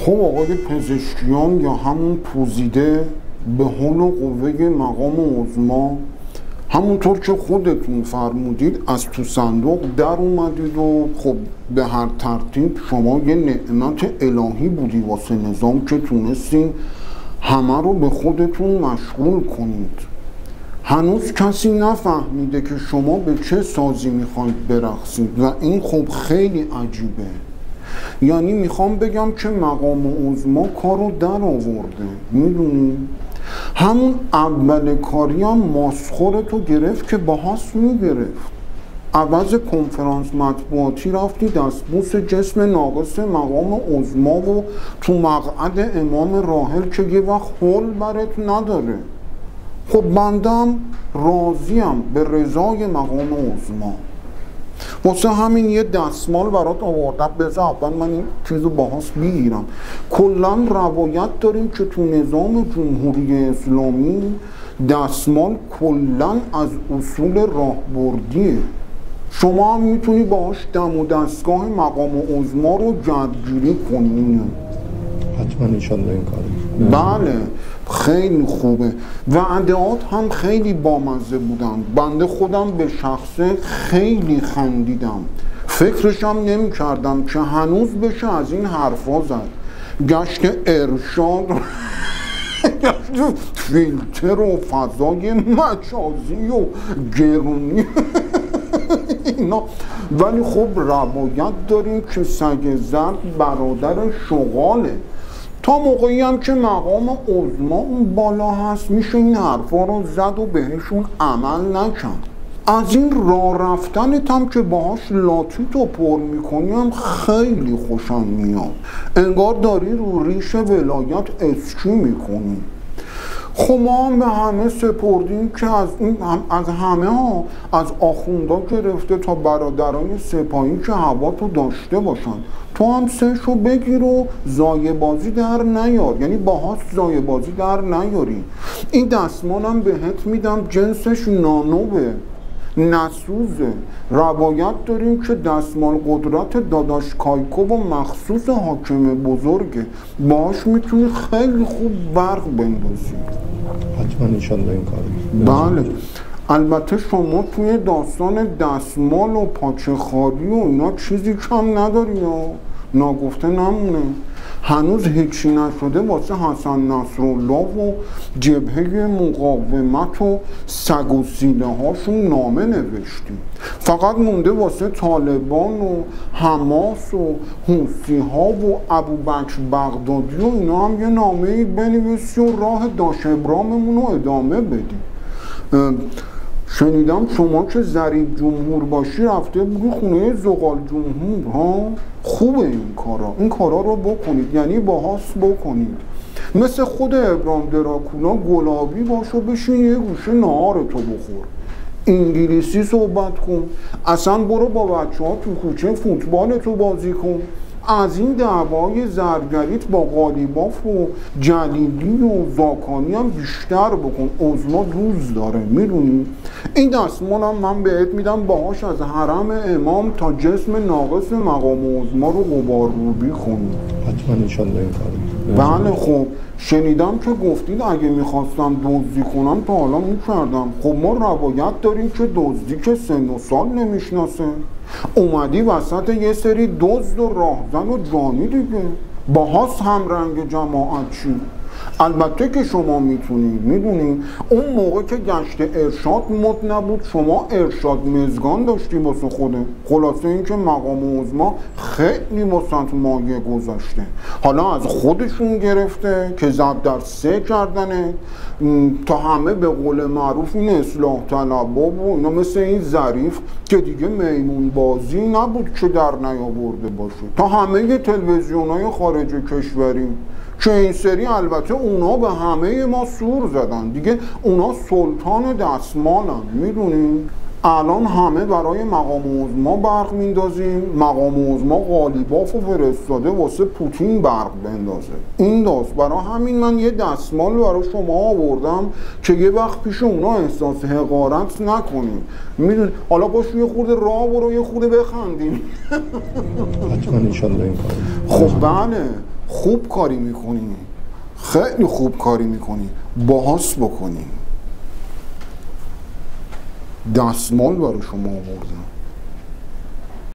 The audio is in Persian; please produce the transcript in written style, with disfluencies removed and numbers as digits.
خب آقای پزشکیان یا همون پوزیده به حول و قوه مقام عظما، همونطور که خودتون فرمودید از تو صندوق در اومدید و خب به هر ترتیب شما یه نعمت الهی بودی واسه نظام که تونستین همه رو به خودتون مشغول کنید. هنوز کسی نفهمیده که شما به چه سازی میخواید برقصید و این خب خیلی عجیبه. یعنی میخوام بگم که مقام عظما کارو در آورده، میدونی؟ همون اول کاری هم ماسخورتو گرفت که باهاش میگرفت. عوض کنفرانس مطبوعاتی رفتی دستبوس جسم ناقص مقام عظما و تو مقعد امام راحل که یه وقت حول برات نداره. خب بندم راضیم به رضای مقام عظما. واسه همین یه دستمال برات آوردم، بذار اول من این چیزو باهاش بگیرم. کلا روایت داریم که تو نظام جمهوری اسلامی دستمال کلا از اصول راهبردیه. شما هم میتونی باهاش دم و دستگاه مقام عظما رو جدگیری کنی. حتما انشالله این کاری. بله خیلی خوبه. وعدهات هم خیلی بامزه بودن. بنده خودم به شخصه خیلی خندیدم. فکرشم نمی کردم که هنوز بشه از این حرفا زد. گشت ارشاد گشت فیلتر و فضای مجازی و گرونی اینا. ولی خب روایت داریم که سگ زرد برادر شغاله. تا موقعی هم که مقام عظما اون بالا هست میشه این حرفا رو زد و بهشون عمل نکرد. از این راه رفتنت هم که باهاش لاتیتو پر میکنی هم خیلی خوشم میاد. انگار داری رو ریش ولایت اسکی میکنی. خب ما هم به همه سپردیم که از همه ها، از آخوندا گرفته تا برادرای سپاهی که هوا تو داشته باشن. تو هم سهشو بگیر و زایه بازی در نیار، یعنی باهاش زایه بازی در نیاری. این دستمالم بهت میدم، جنسش نانوه، نسوزه. روایت داریم که دستمال قدرت داداش کایکو و مخصوص حاکم بزرگه، باهاش میتونی خیلی خوب برق بندازی. حتما انشالله این کاری. بله. البته شما توی داستان دستمال و پاچه خاری و اینا چیزی کم نداری یا ناگفته نمونه. هنوز هیچی نشده واسه حسن نصرالله و جبهه مقاومت و سگ و سیله هاشون نامه نوشتیم. فقط مونده واسه طالبان و حماس و حوثی ها و ابوبکر بغدادی و اینا هم یه نامه‌ای بنویسی و راه داش ابراممون رو ادامه بدیم. شنیدم شما که ضریب جمهور باشی رفته بودی خونه زغال جمهور ها. خوبه این کارا رو بکنید، یعنی باهاش بکنید. مثل خود ابراهیم دراکولا گلابی باش و بشین یه گوشه نهارتو بخور، انگلیسی صحبت کن، اصلا برو با بچه ها تو کوچه فوتبالتو بازی کن. از این دعوای زرگریت با قالیباف و جلیلی و زاکانی هم بیشتر بکن. عظما روز داره، میدونی؟ این دستمال هم من بهت میدم، باهاش از حرم امام تا جسم ناقص مقام عظما رو غبارروبی کنی. حتما انشالله این کاری. بله. خب شنیدم که گفتید اگه میخواستم دزدی کنم تا حالا میکردم. خب ما روایت داریم که دزدی که سن و سال نمیشناسه. اومدی وسط یه سری دزد و راهزن و جانی دیگه، باهاس هم رنگ جماعت چی. البته که شما میتونید، میدونید اون موقع که گشت ارشاد مد نبود شما ارشاد مزگان داشتی واسه خوده. خلاصه این که مقام عظما خیلی واسه مایه گذاشته. حالا از خودشون گرفته که ضرب در 3 کردنه تا همه به قول معروف این اصلاح طلبا و اینا مثل این ظریف که دیگه میمون بازی نبود که در نیاورده باشه، تا همه تلویزیونای خارج کشوری که این سری البته اونا به همه ما سور زدن دیگه. اونا سلطان دستمالن، میدونین؟ الان همه برای مقام عظما برق میندازیم. مقام عظما قالیباف و فرستاده واسه پوتین برق بندازه. این داست برای همین من یه دستمال برای شما آوردم که یه وقت پیش اونا احساس حقارت نکنیم. میدونی حالا باش یه خورده راه برو، یه خورده بخندیم. حتما انشالله این کاری. خب بله. خوب کاری میکنی، خیلی خوب کاری میکنی، باهاس بکنی. دستمال برای شما آوردم.